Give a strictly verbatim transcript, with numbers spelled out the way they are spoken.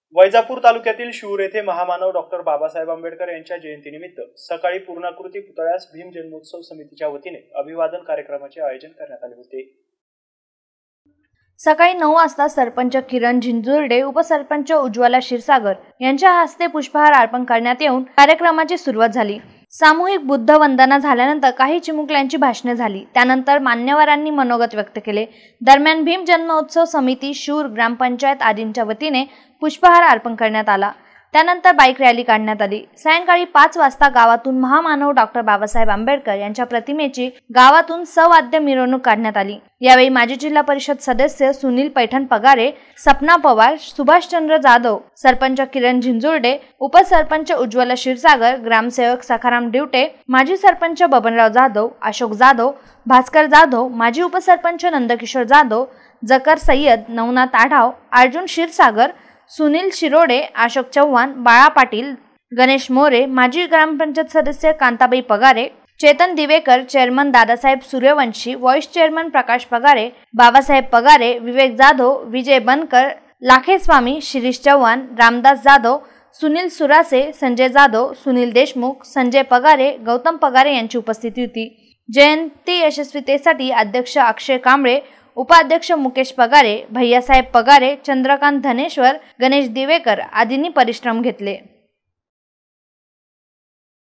वैजापूर तालुक्यातील शिऊर येथे महामानव डॉक्टर बाबासाहेब आंबेडकर यांच्या जयंतीनिमित्त सकाळी पूर्णाकृती पुतळ्यास भीम जन्मोत्सव समितीच्या वतीने अभिवादन कार्यक्रमाचे आयोजन करण्यात आले होते। सकाळी नऊ वाजता सरपंच किरण झिंजुर्डे, उपसरपंच उज्ज्वला क्षीरसागर यांच्या हस्ते पुष्पहार अर्पण करण्यात येऊन कार्यक्रमाची सुरुवात झाली। सामूहिक बुद्ध वंदना झाल्यानंतर काही चिमुकल्यांची भाषणे झाली। त्यानंतर मान्यवरांनी मनोगत व्यक्त केले। दरम्यान भीम जन्मोत्सव समिती, शिऊर ग्रामपंचायत आदींच्या वतीने पुष्पहार अर्पण करण्यात आला। त्यानंतर बाईक रॅली काढण्यात आली। सायंकाळी पाच वाजता गावातून महामानव डॉक्टर बाबासाहेब आंबेडकर यांच्या प्रतिमेची गावातून सवाद्य मिरवणूक काढण्यात आली। यावेळी माजी जिल्हा परिषद सदस्य सुनील पैठण पगारे, सपना पवार, सुभाषचंद्र जाधव, सरपंच किरण झिंजुर्डे, उपसरपंच उज्ज्वला क्षीरसागर, ग्रामसेवक सखाराम डिवटे, माजी सरपंच बबनराव जाधव, अशोक जाधव, भास्कर जाधव, माजी उपसरपंच नंदकिशोर जाधव, जकर सय्यद, नवनाथ आढाव, अर्जुन क्षीरसागर, सुनील शिरोडे, अशोक चव्हाण, बाळा पाटील, गणेश मोरे, माजी ग्रामपंचायत सदस्य Kantabai Pagare, Chetan Divekar, chairman Dadasaheb Suryavanshi, vice chairman Prakash Pagare, Babasaheb Pagare, Vivek Jadhav, Vijay Bankar, Lakheswami, Shirish Chavan, Ramdas Jadhav, Sunil Surase, Sanjay Jadhav, Sunil Deshmukh, Sanjay Pagare, Gautam Pagare यांची उपस्थिती होती। जयंती यशस्वीतेसाठी अध्यक्ष अक्षय कांबळे, उपाध्यक्ष मुकेश पगारे, भैयासाहेब पगारे, चंद्रकांत धनेश्वर, गणेश दिवेकर आदींनी परिश्रम घेतले।